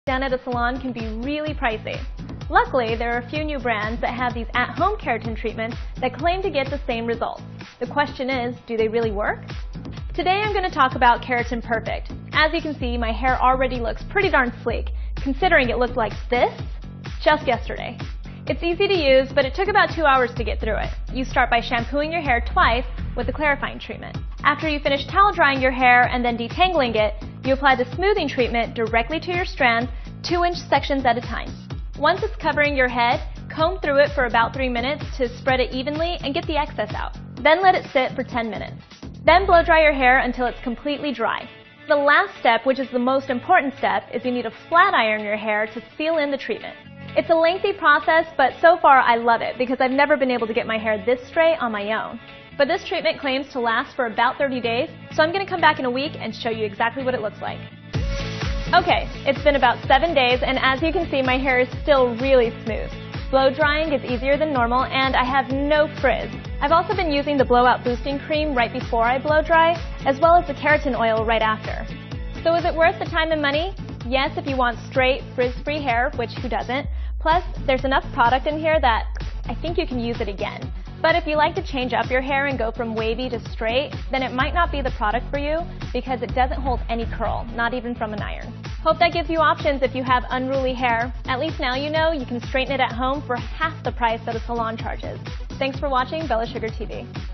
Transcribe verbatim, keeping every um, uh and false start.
Done at a salon can be really pricey. Luckily, there are a few new brands that have these at-home keratin treatments that claim to get the same results. The question is, do they really work? Today I'm going to talk about Keratin Perfect. As you can see, my hair already looks pretty darn sleek, considering it looked like this just yesterday. It's easy to use, but it took about two hours to get through it. You start by shampooing your hair twice with the clarifying treatment. After you finish towel drying your hair and then detangling it, you apply the smoothing treatment directly to your strands, two inch sections at a time. Once it's covering your head, comb through it for about three minutes to spread it evenly and get the excess out. Then let it sit for ten minutes. Then blow dry your hair until it's completely dry. The last step, which is the most important step, is you need to flat iron your hair to seal in the treatment. It's a lengthy process, but so far I love it because I've never been able to get my hair this straight on my own. But this treatment claims to last for about thirty days, so I'm going to come back in a week and show you exactly what it looks like. Okay, it's been about seven days, and as you can see, my hair is still really smooth. Blow drying is easier than normal, and I have no frizz. I've also been using the blowout boosting cream right before I blow dry, as well as the keratin oil right after. So is it worth the time and money? Yes, if you want straight, frizz-free hair, which who doesn't? Plus, there's enough product in here that I think you can use it again. But if you like to change up your hair and go from wavy to straight, then it might not be the product for you because it doesn't hold any curl, not even from an iron. Hope that gives you options if you have unruly hair. At least now you know you can straighten it at home for half the price that a salon charges. Thanks for watching Bella Sugar T V.